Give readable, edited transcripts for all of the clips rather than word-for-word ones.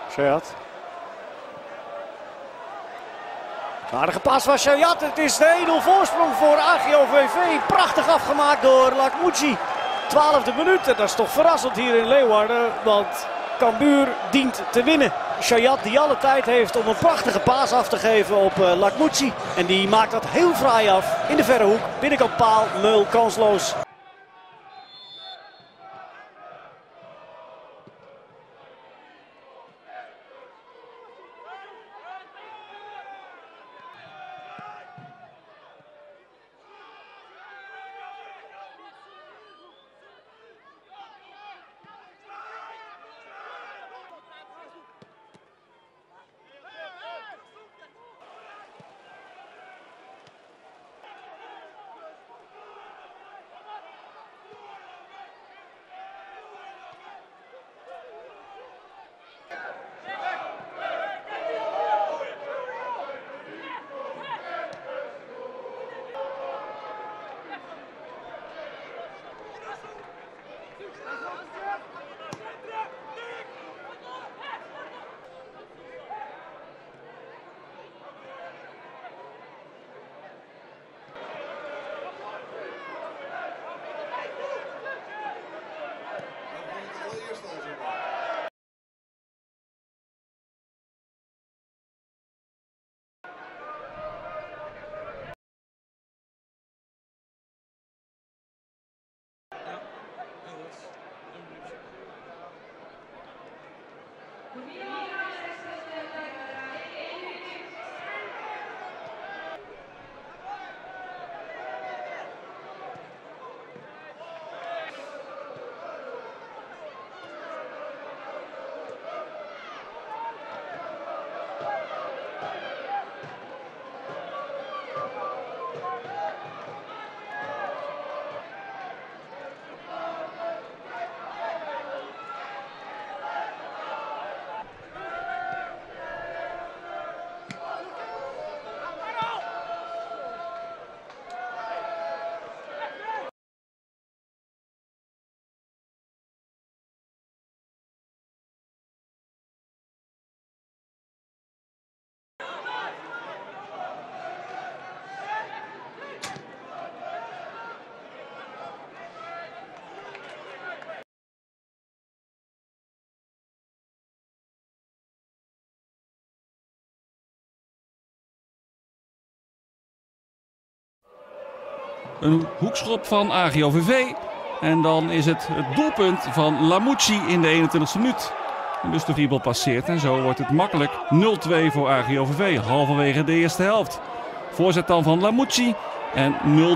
Shayat. Aardige pas van Shayat. Het is de 1-0 voorsprong voor AGOVV. Prachtig afgemaakt door Laghmouchi. 12e minuut. En dat is toch verrassend hier in Leeuwarden. Want Cambuur dient te winnen. Shayat die alle tijd heeft om een prachtige paas af te geven op Laghmouchi. En die maakt dat heel fraai af in de verre hoek. Binnenkant paal, Meul kansloos. Een hoekschop van AGOVV. En dan is het doelpunt van Laghmouchi in de 21e minuut. Dus de driebal passeert en zo wordt het makkelijk 0-2 voor AGOVV. Halverwege de eerste helft. Voorzet dan van Laghmouchi en 0.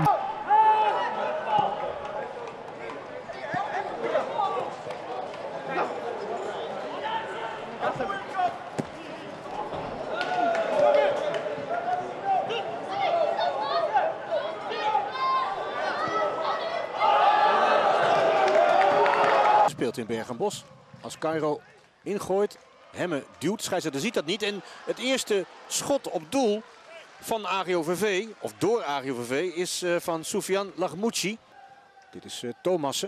Speelt in Bergen-Bos. Als Cairo ingooit, Hemme duwt. Scheidsrechter ziet dat niet. En het eerste schot op doel van AGOVV, of door AGOVV, is van Soufiane Laghmouchi. Dit is Thomassen.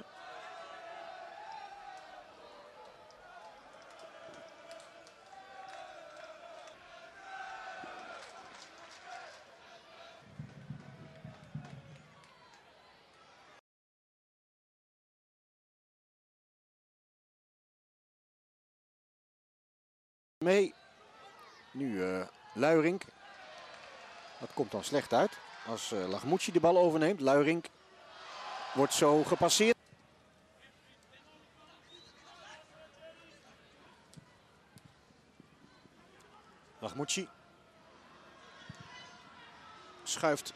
Mee. Nu Luijrink. Dat komt dan slecht uit als Laghmouchi de bal overneemt. Luijrink wordt zo gepasseerd. Laghmouchi schuift.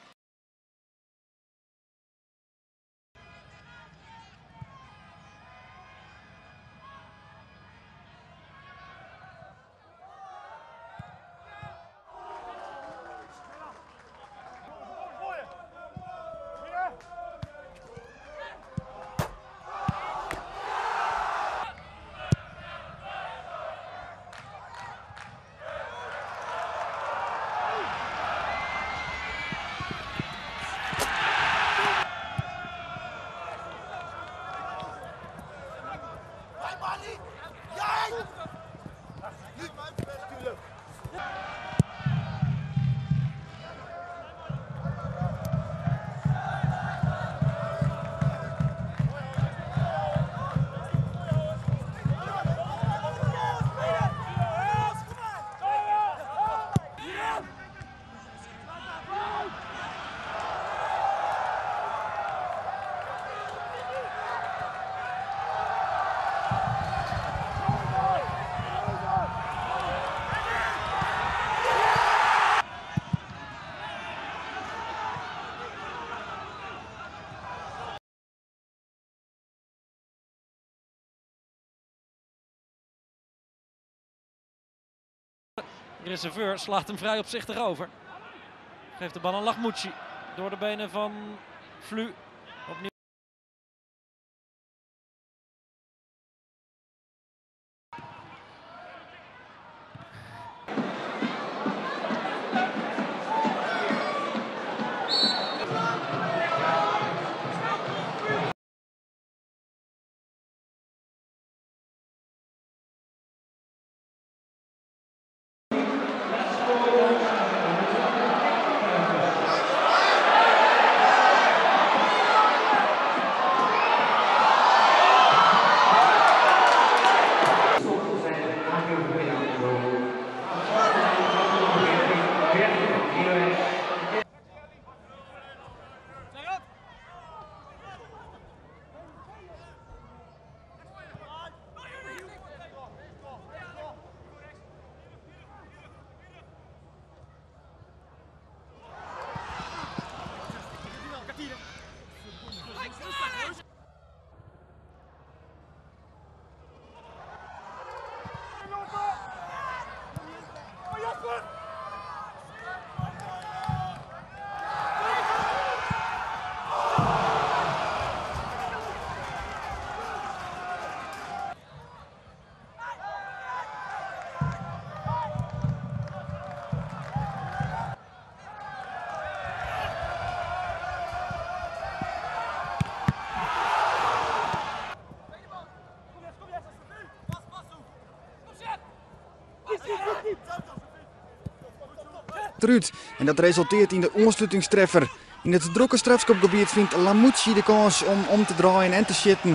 reserveur slaat hem vrij opzichtig over. Geeft de bal aan Laghmouchi. Door de benen van Flu. Opnieuw. En dat resulteert in de aansluitingstreffer. In het drukke strafschopgebied vindt Laghmouchi de kans om te draaien en te schieten.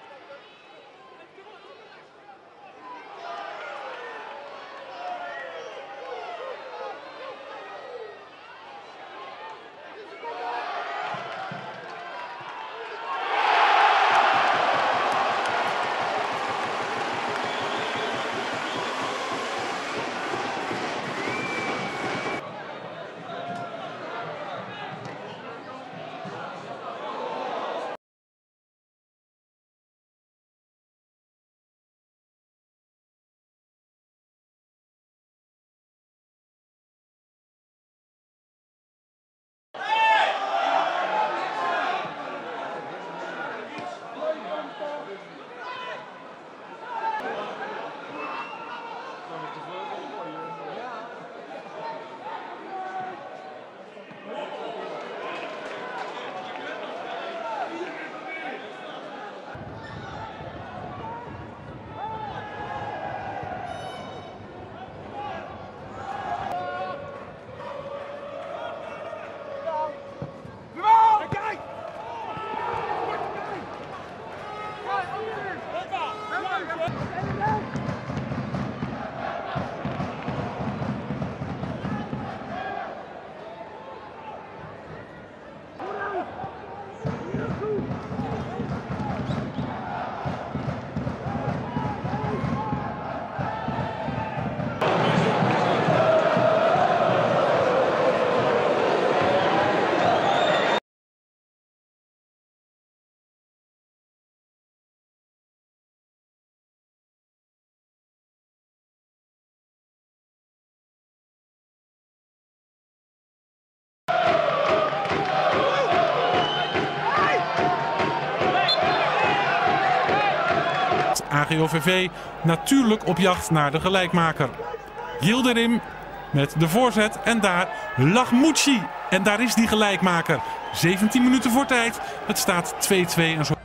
AGOVV natuurlijk op jacht naar de gelijkmaker. Yildirim met de voorzet en daar Laghmouchi. En daar is die gelijkmaker. 17 minuten voor tijd. Het staat 2-2 en zo.